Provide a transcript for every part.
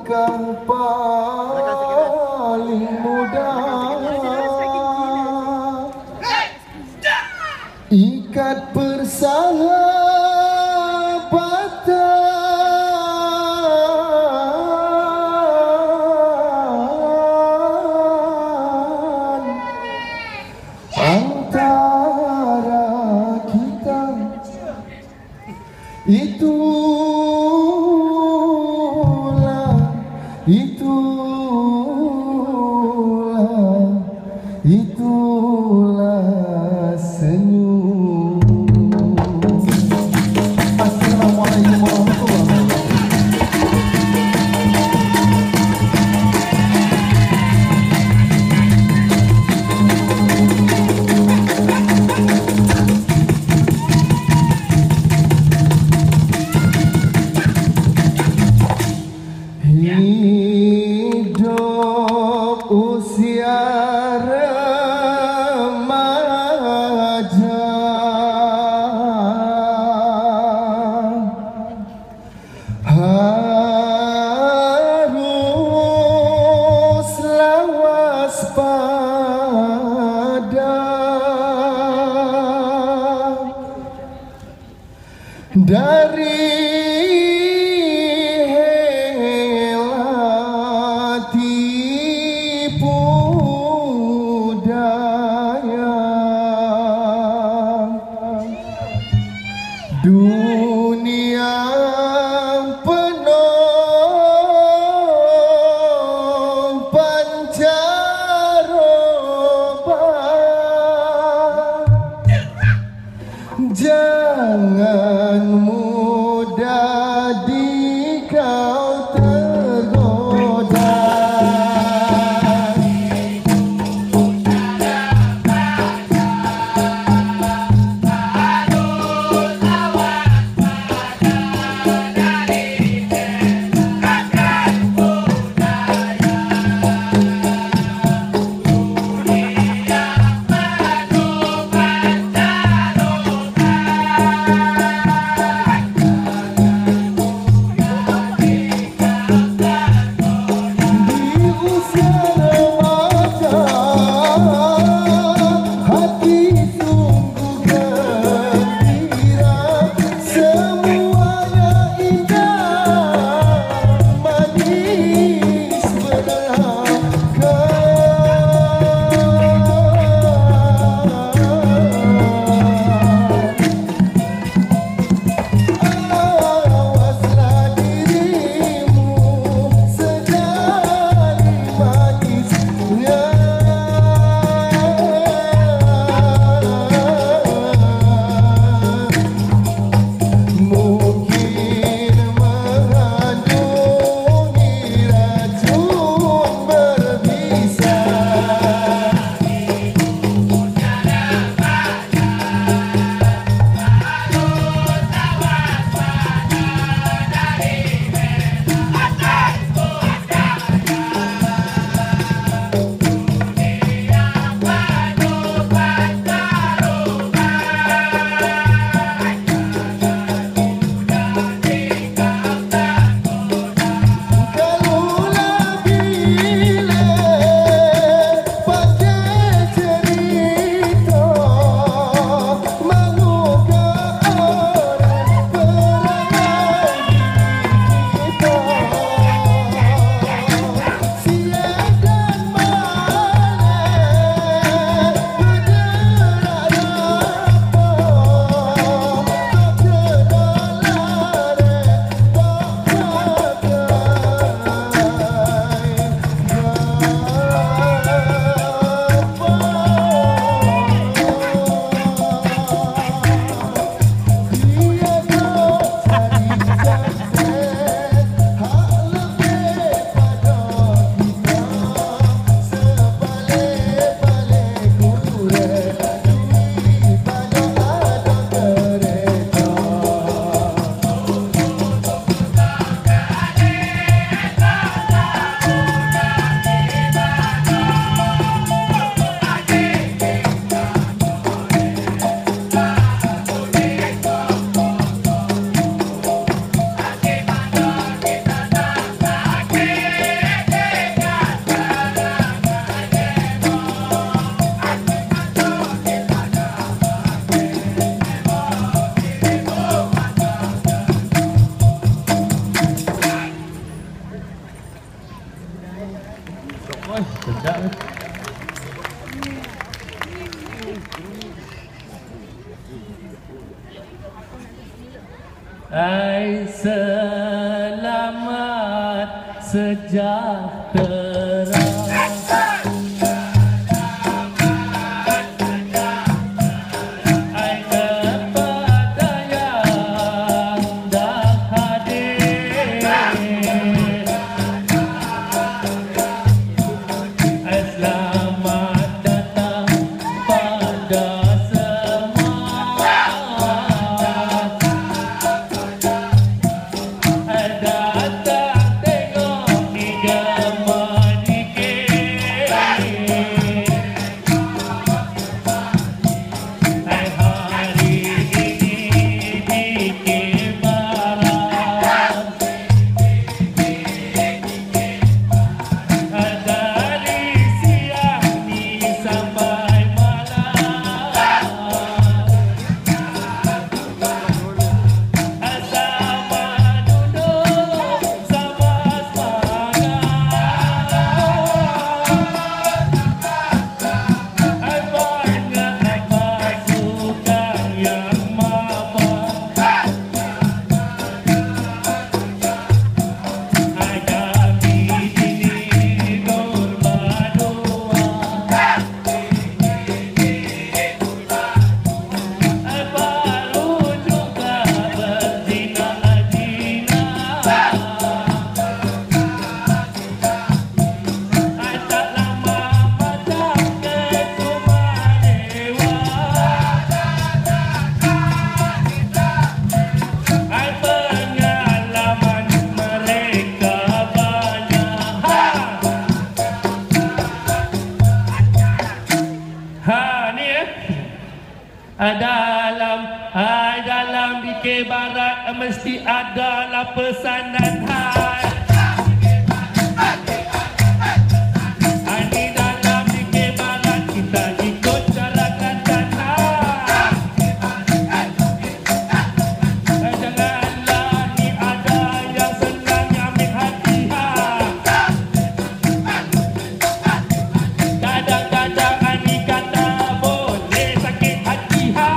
langkah paling mudah, ikat persahabatan antara kita. Itulah senyum. Assalamualaikum warahmatullahi hidup usia remaja, haruslah waspada dari dunia penuh pancaroba. Jangan mudah kau tergoda. Hai selamat sejahtera. Dalam DK Barat mesti adalah pesanan hai. Ini dalam DK Barat kita ikut cara kata hai. Janganlah ni ada yang senang ambil hati hai. Kadang-kadang ani kata boleh sakit hati hai.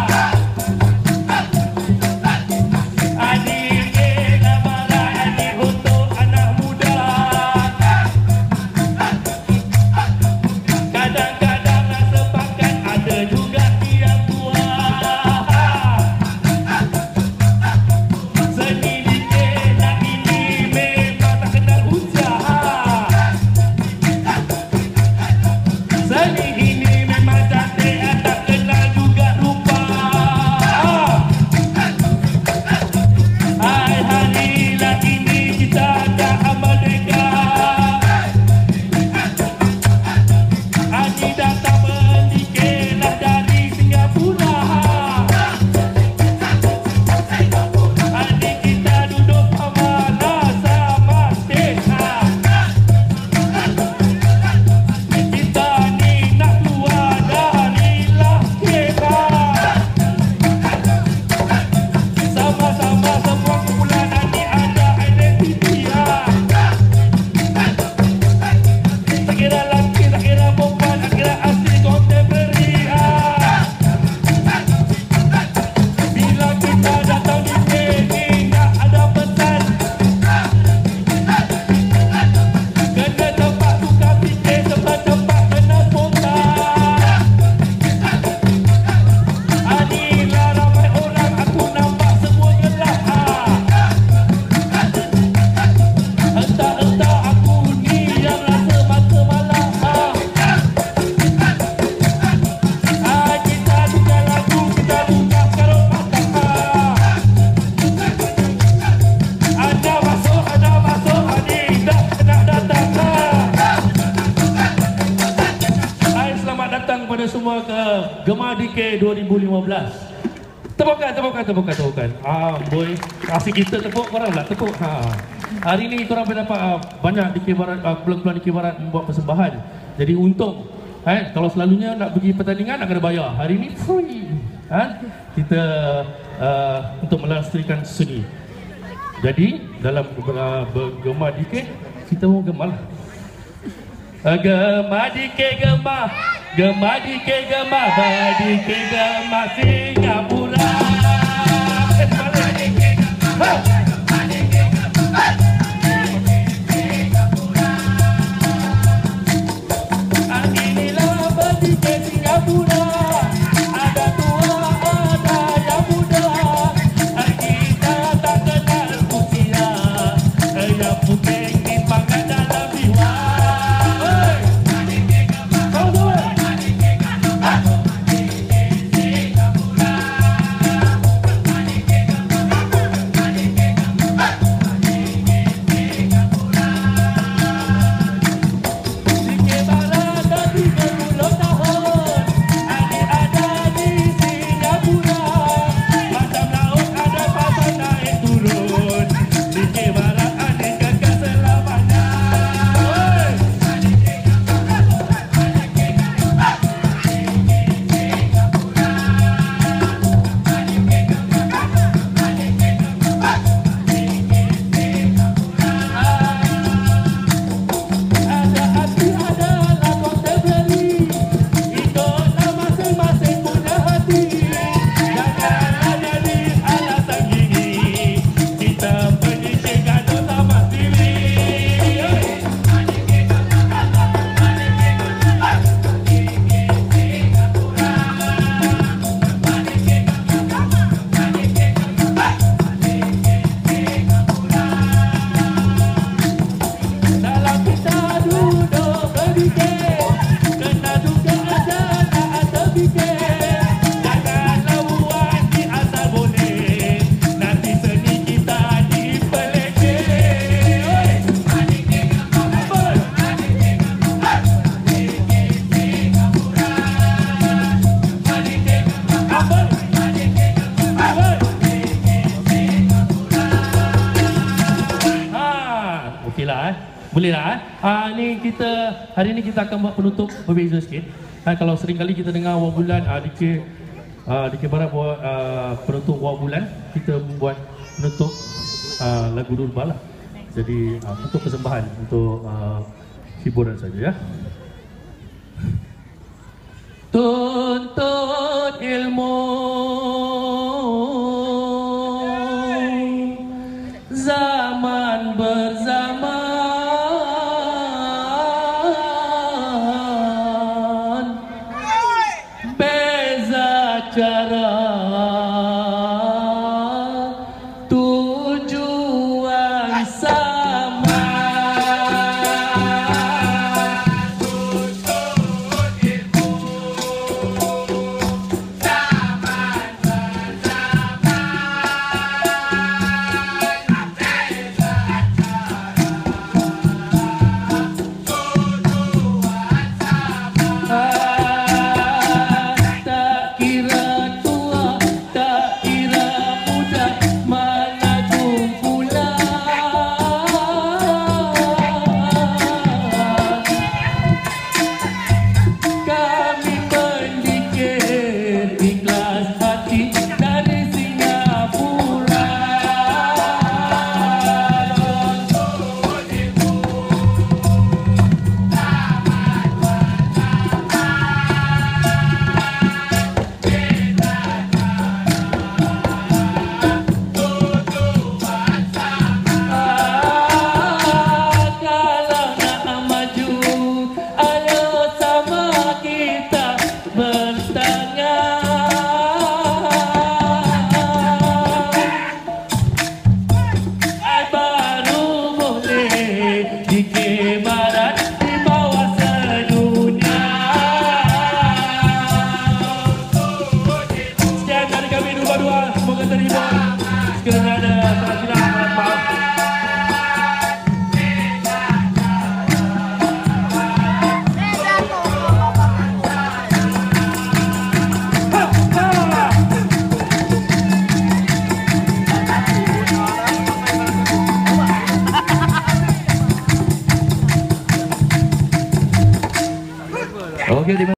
Semua ke Gemar DK 2015. Tepukan. Boy, kasih kita tepuk, korang pula tepuk. Hari ni korang dapat banyak DK Barat, pelan-pelan DK Barat membuat persembahan. Jadi untung. Kalau selalunya nak pergi pertandingan nak kena bayar. Hari ni free. Kita untuk melestarikan seni. Jadi dalam Gemar DK kita mau gemar lah. Gemah dikir gemah, gemah dikir gemah, dikir gemah Singapura. Inilah berdikir Singapura, ada tua ada yang muda, kita tak kenal usia, yang putih dimakan dalam jiwa. Boleh lah. Ni kita hari ni kita akan buat penutup berbeza sikit. Kalau sering kali kita dengar awal bulan Dikir Barat buat penutup awal bulan, kita membuat penutup lagu Durba lah. Jadi untuk persembahan untuk hiburan saja ya. Tuntut ilmu zaman berzaman, beza cara tujuan sama. Semoga terhibur. Sekiranya ada salah silap, maaf. Oke,